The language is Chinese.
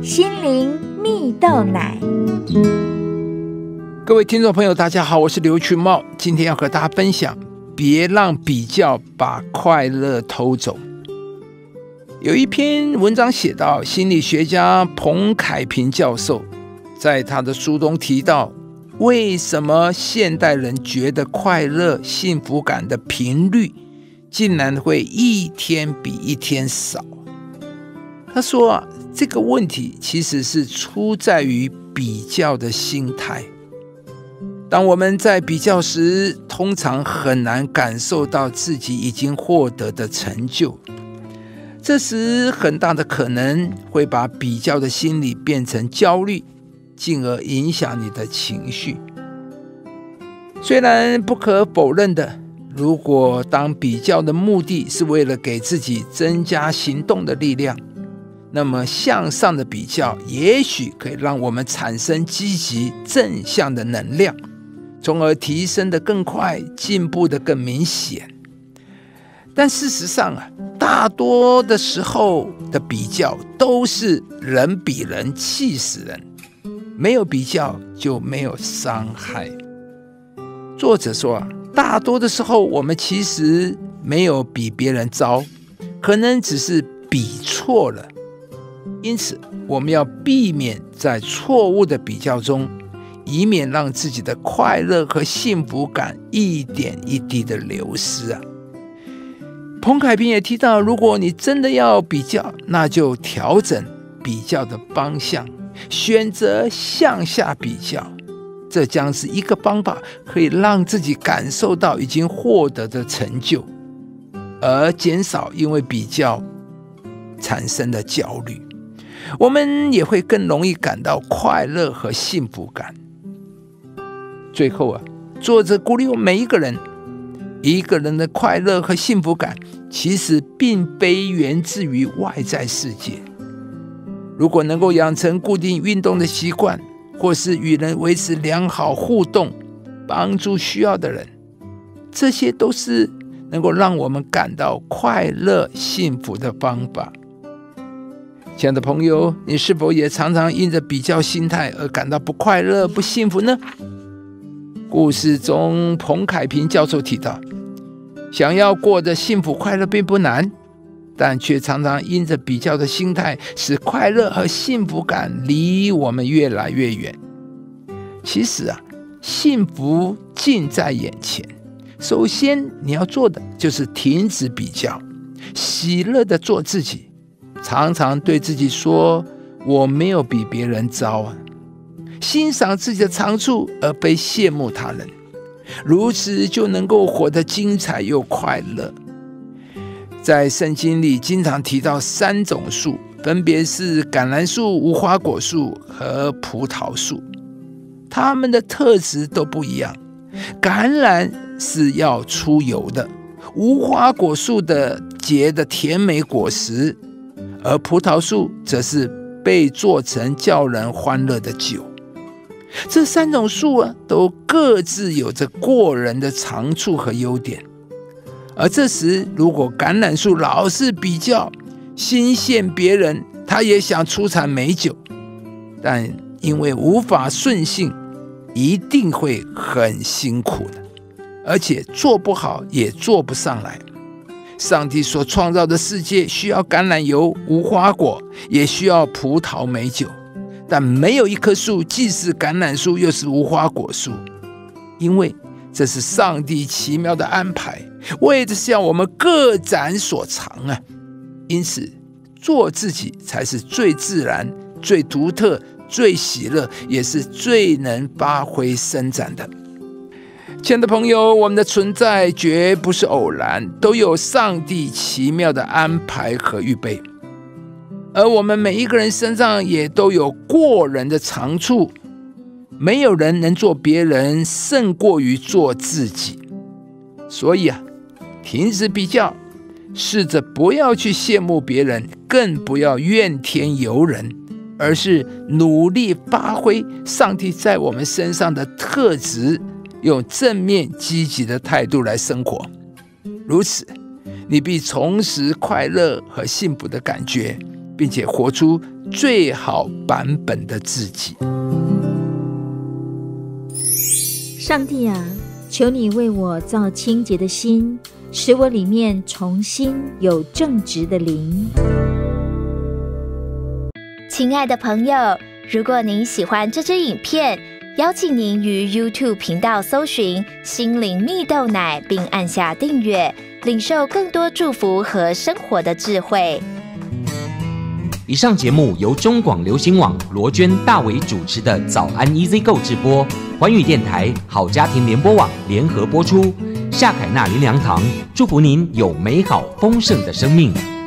心灵蜜豆奶。 各位听众朋友大家好，我是刘群茂，今天要和大家分享别让比较把快乐偷走。有一篇文章写到，心理学家彭凯平教授在他的书中提到，为什么现代人觉得快乐幸福感的频率竟然会一天比一天少。他说这个问题其实是出在于比较的心态。当我们在比较时，通常很难感受到自己已经获得的成就，这时很大的可能会把比较的心理变成焦虑，进而影响你的情绪。虽然不可否认的，如果当比较的目的是为了给自己增加行动的力量，那么向上的比较也许可以让我们产生积极正向的能量，从而提升得更快，进步得更明显。但事实上大多的时候的比较都是人比人气死人，没有比较就没有伤害。作者说大多的时候我们其实没有比别人糟，可能只是比错了。因此我们要避免在错误的比较中，以免让自己的快乐和幸福感一点一滴的流失彭凯平也提到，如果你真的要比较，那就调整比较的方向，选择向下比较，这将是一个方法，可以让自己感受到已经获得的成就，而减少因为比较产生的焦虑。我们也会更容易感到快乐和幸福感。最后作者鼓励我们每一个人，一个人的快乐和幸福感其实并非源自于外在世界。如果能够养成固定运动的习惯，或是与人维持良好互动，帮助需要的人，这些都是能够让我们感到快乐幸福的方法。亲爱的朋友，你是否也常常因着比较心态而感到不快乐不幸福呢？故事中彭凯平教授提到，想要过得幸福快乐并不难，但却常常因着比较的心态，使快乐和幸福感离我们越来越远。其实幸福近在眼前，首先你要做的就是停止比较，喜乐的做自己，常常对自己说，我没有比别人糟欣赏自己的长处，而非羡慕他人，如此就能够活得精彩又快乐。在圣经里经常提到3种树，分别是橄榄树、无花果树和葡萄树，它们的特质都不一样。橄榄是要出油的，无花果树的结的甜美果实，而葡萄树则是被做成叫人欢乐的酒。这3种树都各自有着过人的长处和优点。而这时如果橄榄树老是比较，心羡别人，他也想出产美酒，但因为无法顺性，一定会很辛苦的，而且做不好也做不上来。上帝所创造的世界需要橄榄油、无花果，也需要葡萄美酒，但没有一棵树既是橄榄树又是无花果树，因为这是上帝奇妙的安排，为的是要我们各展所长因此做自己才是最自然、最独特、最喜乐，也是最能发挥伸展的。亲爱的朋友，我们的存在绝不是偶然，都有上帝奇妙的安排和预备，而我们每一个人身上也都有过人的长处，没有人能做别人胜过于做自己。所以停止比较，试着不要去羡慕别人，更不要怨天尤人，而是努力发挥上帝在我们身上的特质，用正面积极的态度来生活。如此，你必重拾快乐和幸福的感觉， 并且活出最好版本的自己。 上帝啊，求你为我造清洁的心，使我里面重新有正直的灵。 亲爱的朋友，如果您喜欢这支影片，邀请您于 YouTube 频道搜寻心灵蜜豆奶，并按下订阅，领受更多祝福和生活的智慧。 以上节目由中广流行网罗娟、大伟主持的早安 Easy Go 直播，环宇电台、好家庭联播网联合播出。夏凯纳林良堂祝福您有美好丰盛的生命。